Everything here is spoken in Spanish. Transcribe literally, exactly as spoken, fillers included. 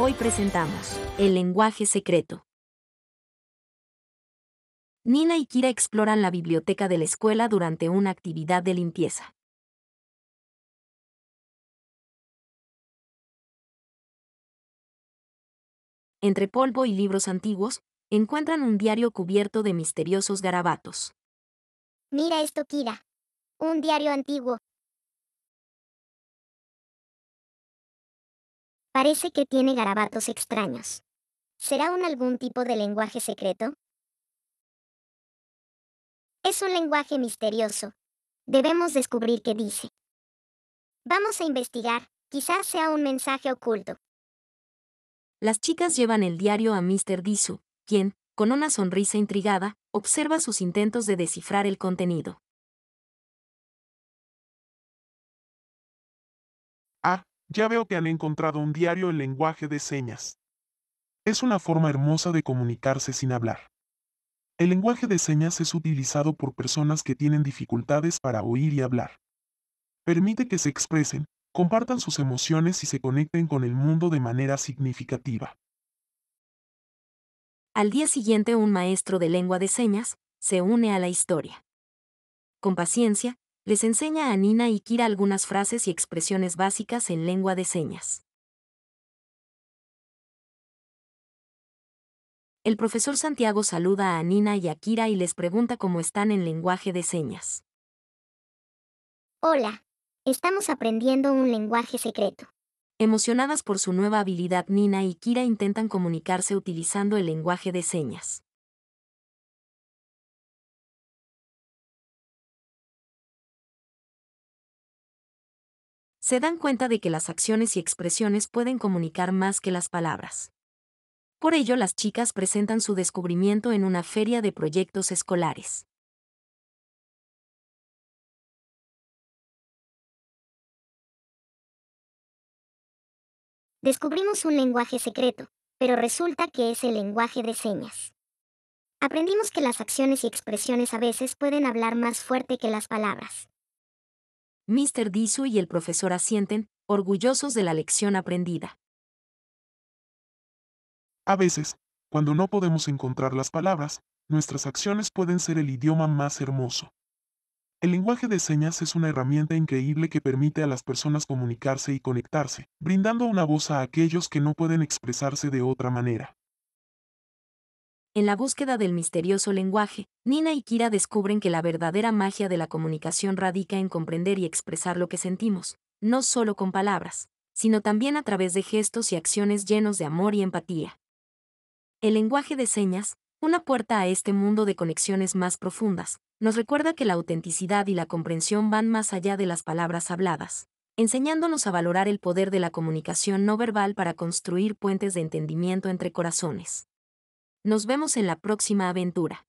Hoy presentamos el lenguaje secreto. Nina y Kira exploran la biblioteca de la escuela durante una actividad de limpieza. Entre polvo y libros antiguos, encuentran un diario cubierto de misteriosos garabatos. Mira esto, Kira. Un diario antiguo. Parece que tiene garabatos extraños. ¿Será un algún tipo de lenguaje secreto? Es un lenguaje misterioso. Debemos descubrir qué dice. Vamos a investigar. Quizás sea un mensaje oculto. Las chicas llevan el diario a míster Disu, quien, con una sonrisa intrigada, observa sus intentos de descifrar el contenido. Ah, ya veo que han encontrado un diario en lenguaje de señas. Es una forma hermosa de comunicarse sin hablar. El lenguaje de señas es utilizado por personas que tienen dificultades para oír y hablar. Permite que se expresen, compartan sus emociones y se conecten con el mundo de manera significativa. Al día siguiente, un maestro de lengua de señas se une a la historia. Con paciencia, les enseña a Nina y Kira algunas frases y expresiones básicas en lengua de señas. El profesor Santiago saluda a Nina y a Kira y les pregunta cómo están en lenguaje de señas. Hola. Estamos aprendiendo un lenguaje secreto. Emocionadas por su nueva habilidad, Nina y Kira intentan comunicarse utilizando el lenguaje de señas. Se dan cuenta de que las acciones y expresiones pueden comunicar más que las palabras. Por ello, las chicas presentan su descubrimiento en una feria de proyectos escolares. Descubrimos un lenguaje secreto, pero resulta que es el lenguaje de señas. Aprendimos que las acciones y expresiones a veces pueden hablar más fuerte que las palabras. míster Disu y el profesor asienten, orgullosos de la lección aprendida. A veces, cuando no podemos encontrar las palabras, nuestras acciones pueden ser el idioma más hermoso. El lenguaje de señas es una herramienta increíble que permite a las personas comunicarse y conectarse, brindando una voz a aquellos que no pueden expresarse de otra manera. En la búsqueda del misterioso lenguaje, Nina y Kira descubren que la verdadera magia de la comunicación radica en comprender y expresar lo que sentimos, no solo con palabras, sino también a través de gestos y acciones llenos de amor y empatía. El lenguaje de señas, una puerta a este mundo de conexiones más profundas, nos recuerda que la autenticidad y la comprensión van más allá de las palabras habladas, enseñándonos a valorar el poder de la comunicación no verbal para construir puentes de entendimiento entre corazones. Nos vemos en la próxima aventura.